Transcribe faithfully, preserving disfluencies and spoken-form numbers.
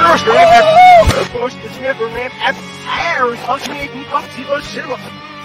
Of course, it's never ran at fire. Talk to me, you talk to the cinema.